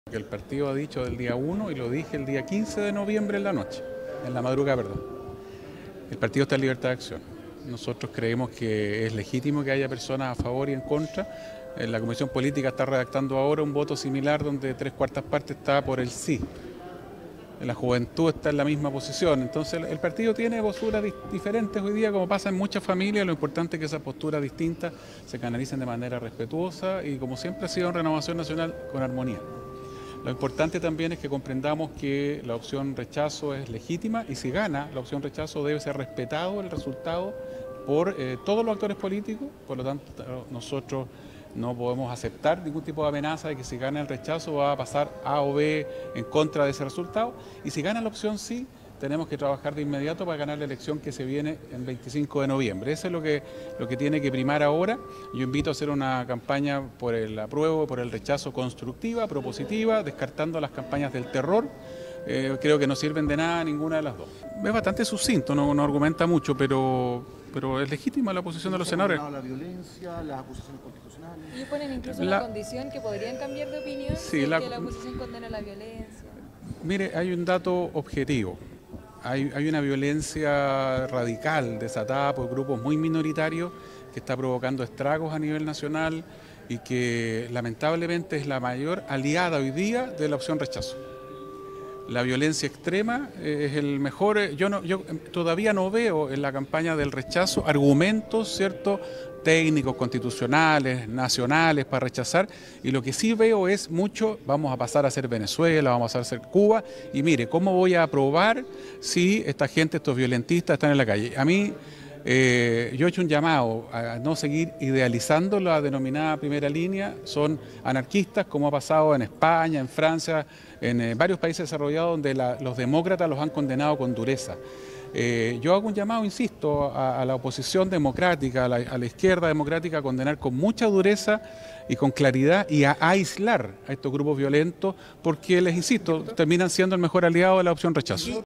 Que el partido ha dicho del día 1 y lo dije el día 15 de noviembre en la noche, en la madrugada, perdón. El partido está en libertad de acción. Nosotros creemos que es legítimo que haya personas a favor y en contra. La Comisión Política está redactando ahora un voto similar donde 3/4 partes está por el sí. La juventud está en la misma posición. Entonces el partido tiene posturas diferentes hoy día, como pasa en muchas familias. Lo importante es que esas posturas distintas se canalicen de manera respetuosa y, como siempre ha sido en Renovación Nacional, con armonía. Lo importante también es que comprendamos que la opción rechazo es legítima y si gana la opción rechazo debe ser respetado el resultado por todos los actores políticos. Por lo tanto, nosotros no podemos aceptar ningún tipo de amenaza de que si gana el rechazo va a pasar A o B en contra de ese resultado. Y si gana la opción sí, tenemos que trabajar de inmediato para ganar la elección que se viene el 25 de noviembre. Eso es lo que tiene que primar ahora. Yo invito a hacer una campaña por el apruebo, por el rechazo constructiva, propositiva, descartando las campañas del terror. Creo que no sirven de nada ninguna de las dos. Es bastante sucinto, no argumenta mucho, pero es legítima la posición de los senadores. La violencia, las acusaciones constitucionales. Y ponen incluso la condición que podrían cambiar de opinión si que la oposición condena la violencia. Mire, hay un dato objetivo. Hay una violencia radical desatada por grupos muy minoritarios que está provocando estragos a nivel nacional y que lamentablemente es la mayor aliada hoy día de la opción rechazo. La violencia extrema es el mejor. Yo todavía no veo en la campaña del rechazo argumentos, ¿cierto?, técnicos, constitucionales, nacionales para rechazar, y lo que sí veo es mucho, vamos a pasar a ser Venezuela, vamos a pasar a ser Cuba, y mire, ¿cómo voy a aprobar si esta gente, estos violentistas están en la calle? A mí, yo he hecho un llamado a no seguir idealizando la denominada primera línea, son anarquistas como ha pasado en España, en Francia, en varios países desarrollados donde los demócratas los han condenado con dureza. Yo hago un llamado, insisto, a la oposición democrática, a la izquierda democrática, a condenar con mucha dureza y con claridad y a aislar a estos grupos violentos porque, les insisto, terminan siendo el mejor aliado de la opción rechazo.